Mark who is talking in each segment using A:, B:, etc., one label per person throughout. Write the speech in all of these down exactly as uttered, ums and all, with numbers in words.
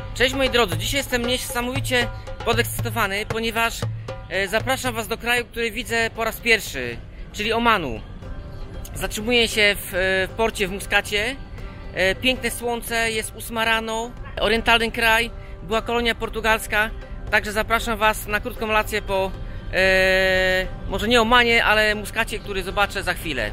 A: Cześć moi drodzy, dzisiaj jestem niesamowicie podekscytowany, ponieważ e, zapraszam Was do kraju, który widzę po raz pierwszy, czyli Omanu. Zatrzymuję się w, e, w porcie w Muskacie. E, piękne słońce, jest ósma rano, orientalny kraj, była kolonia portugalska, także zapraszam Was na krótką relację po, e, może nie Omanie, ale Muskacie, który zobaczę za chwilę.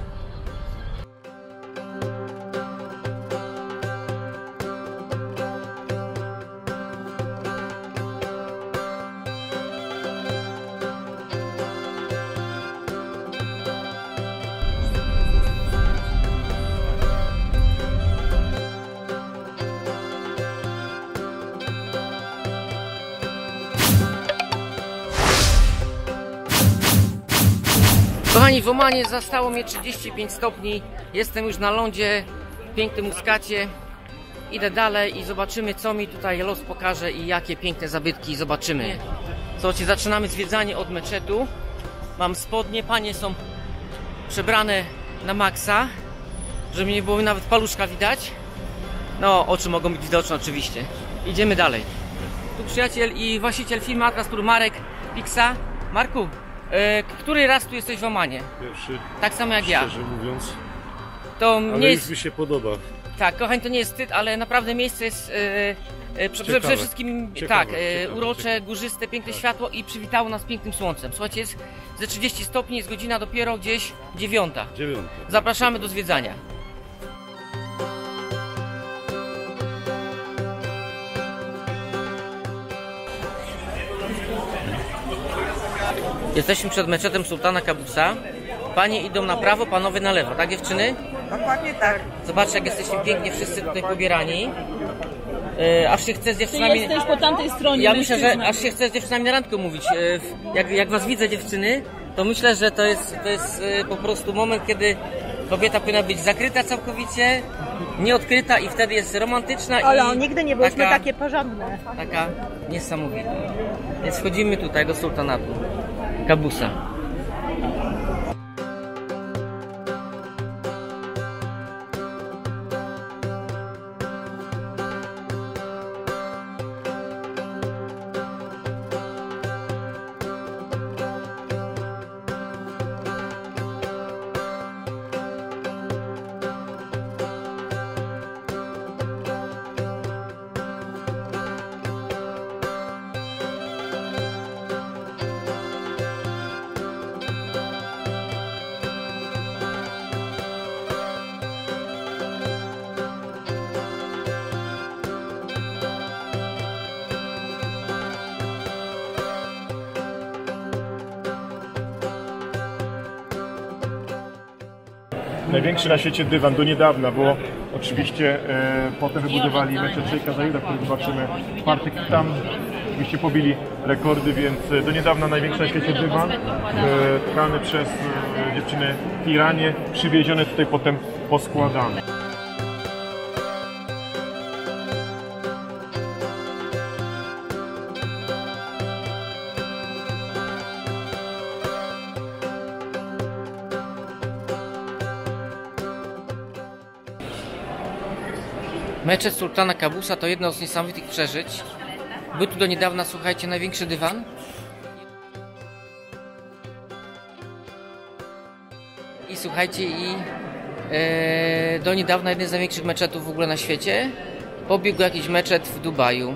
A: Kochani, w Omanie zastało mnie trzydzieści pięć stopni. Jestem już na lądzie w pięknym Muskacie. Idę dalej i zobaczymy, co mi tutaj los pokaże i jakie piękne zabytki zobaczymy. Słuchajcie, zaczynamy zwiedzanie od meczetu. Mam spodnie, panie są przebrane na maksa, żeby nie było nawet paluszka widać. No, oczy mogą być widoczne oczywiście. Idziemy dalej. Tu przyjaciel i właściciel firmy Atlas Tour Marek Pixa. Marku, E, który raz tu jesteś w Omanie?
B: Pierwszy.
A: Tak samo jak ja.
B: Szczerze mówiąc.
A: To
B: ale
A: nie jest...
B: mi się podoba.
A: Tak, kochani, to nie jest wstyd, ale naprawdę miejsce jest e, e, przede
B: Ciekawe.
A: wszystkim
B: Ciekawe,
A: tak, e,
B: ciekawe,
A: urocze,
B: ciekawe.
A: górzyste, piękne
B: Tak.
A: światło i przywitało nas pięknym słońcem. Słuchajcie, jest ze trzydzieści stopni, jest godzina dopiero gdzieś dziewiąta.
B: Dziewiąta.
A: Zapraszamy do zwiedzania. Jesteśmy przed meczetem Sultana Kabusa. Panie idą na prawo, panowie na lewo, tak dziewczyny?
C: Dokładnie tak.
A: Zobaczcie, jak jesteśmy pięknie wszyscy tutaj pobierani. Yy, aż się chce z
D: Ty
A: dziewczynami...
D: jesteś po tamtej stronie.
A: Ja myślę, że
D: mężczyzna.
A: aż się chce z dziewczynami na randkę mówić. Yy, jak, jak was widzę, dziewczyny, to myślę, że to jest, to jest yy, po prostu moment, kiedy kobieta powinna być zakryta całkowicie, nieodkryta i wtedy jest romantyczna.
C: Ale
A: i
C: nigdy nie byliśmy
A: taka,
C: takie porządne.
A: Taka niesamowita. Więc wchodzimy tutaj do Sultanatu Kabusa.
B: Największy na świecie dywan do niedawna, bo oczywiście e, potem wybudowali meczet Szejka Zajeda, który zobaczymy w czwartek. Tam oczywiście pobili rekordy, więc do niedawna największy na świecie dywan, e, tkany przez e, dziewczyny w Iranie, przywieziony tutaj potem poskładany.
A: Meczet Sultana Kabusa to jedno z niesamowitych przeżyć. Był tu do niedawna, słuchajcie, największy dywan. I słuchajcie, i e, do niedawna jeden z największych meczetów w ogóle na świecie. Pobiegł jakiś meczet w Dubaju.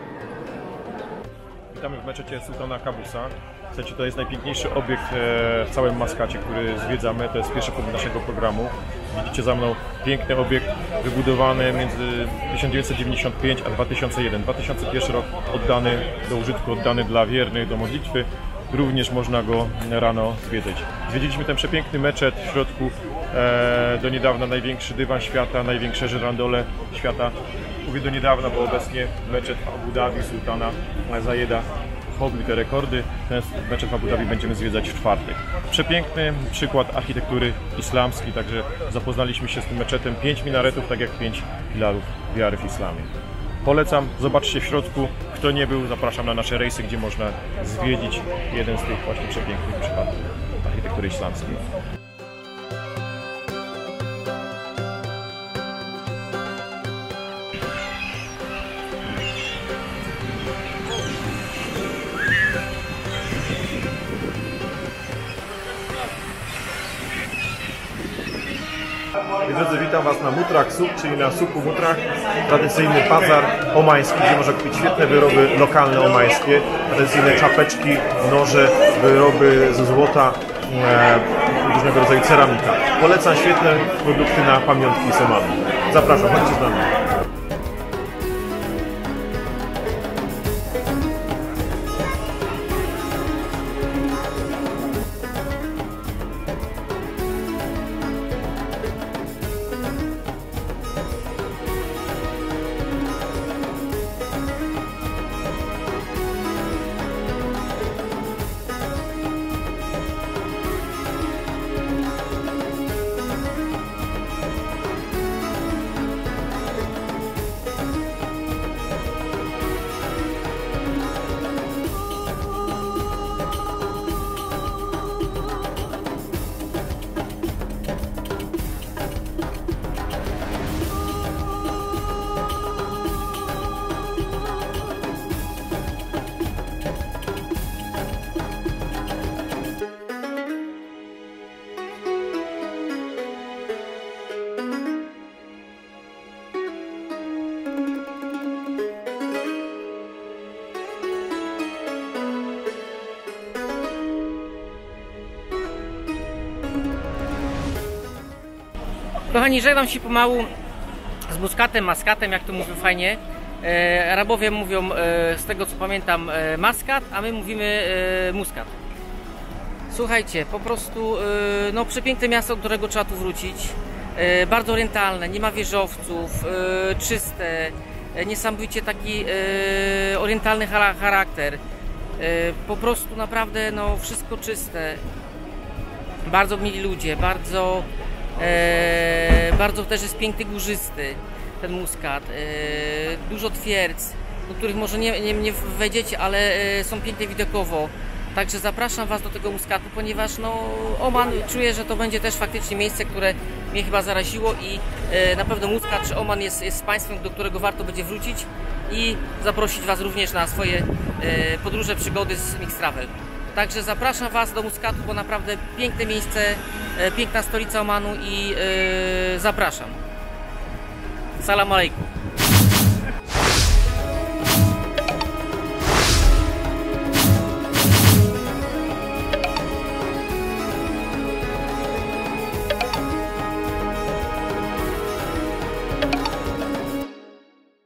B: Witamy w meczecie Sultana Kabusa. Słuchajcie, to jest najpiękniejszy obiekt w całym Maskacie, który zwiedzamy. To jest pierwszy punkt naszego programu. Widzicie za mną piękny obiekt wybudowany między tysiąc dziewięćset dziewięćdziesiąt piąty a dwa tysiące pierwszy. dwa tysiące pierwszy rok oddany do użytku, oddany dla wiernych, do modlitwy. Również można go rano zwiedzać. Zwiedziliśmy ten przepiękny meczet w środku. E, do niedawna największy dywan świata, największe żyrandole świata. Mówię do niedawna, bo obecnie meczet w Abu Dhabi Sultana Zajeda pobił te rekordy. Ten meczet w Abu Dhabi będziemy zwiedzać w czwartek. Przepiękny przykład architektury islamskiej, także zapoznaliśmy się z tym meczetem. Pięć minaretów, tak jak pięć filarów wiary w islamie. Polecam, zobaczcie w środku. Kto nie był, zapraszam na nasze rejsy, gdzie można zwiedzić jeden z tych właśnie przepięknych przypadków architektury islamskiej. Moi drodzy, witam Was na Mutrach Suk, czyli na Suku Mutrach, tradycyjny bazar omański, gdzie można kupić świetne wyroby lokalne omańskie, tradycyjne czapeczki, noże, wyroby ze złota, e, różnego rodzaju ceramika. Polecam świetne produkty na pamiątki z Omanu. Zapraszam, chodźcie z nami.
A: Kochani, żegnam się pomału z muskatem, maskatem, jak to mówią fajnie. E, Arabowie mówią, e, z tego co pamiętam, e, maskat, a my mówimy e, muskat. Słuchajcie, po prostu e, no, przepiękne miasto, do którego trzeba tu wrócić. E, bardzo orientalne, nie ma wieżowców, e, czyste, e, niesamowicie taki e, orientalny charakter. E, po prostu naprawdę no, wszystko czyste. Bardzo mili ludzie, bardzo... E, bardzo też jest piękny, górzysty ten muskat, e, dużo twierdz, do których może nie, nie, nie wejdziecie, ale e, są piękne widokowo. Także zapraszam Was do tego muskatu, ponieważ no, Oman, czuję, że to będzie też faktycznie miejsce, które mnie chyba zaraziło i e, na pewno Muskat czy Oman jest, jest państwem, do którego warto będzie wrócić i zaprosić Was również na swoje e, podróże, przygody z Mix Travel. Także zapraszam Was do Muskatu, bo naprawdę piękne miejsce, piękna stolica Omanu i yy, zapraszam. Salam alejkum.